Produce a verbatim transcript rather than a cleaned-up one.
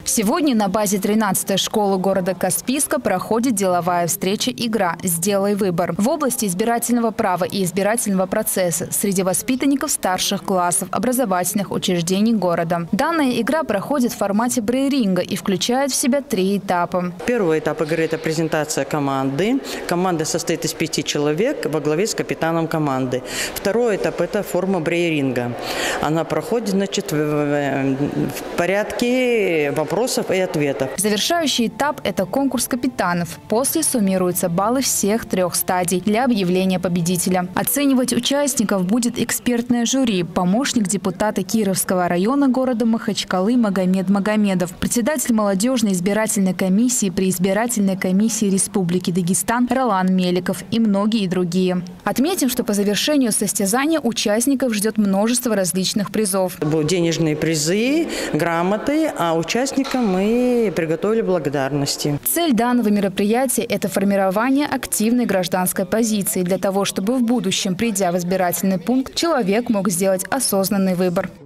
Сегодня на базе тринадцатой школы города Каспийска проходит деловая встреча «Игра. Сделай выбор» в области избирательного права и избирательного процесса среди воспитанников старших классов образовательных учреждений города. Данная игра проходит в формате брейринга и включает в себя три этапа. Первый этап игры – это презентация команды. Команда состоит из пяти человек во главе с капитаном команды. Второй этап – это форма брейринга. Она проходит, значит, в, в порядке вопросов вопросов и ответов. Завершающий этап – это конкурс капитанов. После суммируются баллы всех трех стадий для объявления победителя. Оценивать участников будет экспертное жюри, помощник депутата Кировского района города Махачкалы Магомед Магомедов, председатель молодежной избирательной комиссии при избирательной комиссии Республики Дагестан Ролан Меликов и многие другие. Отметим, что по завершению состязания участников ждет множество различных призов. Будут денежные призы, грамоты, а участникам мы приготовили благодарности. Цель данного мероприятия – это формирование активной гражданской позиции для того, чтобы в будущем, придя в избирательный пункт, человек мог сделать осознанный выбор.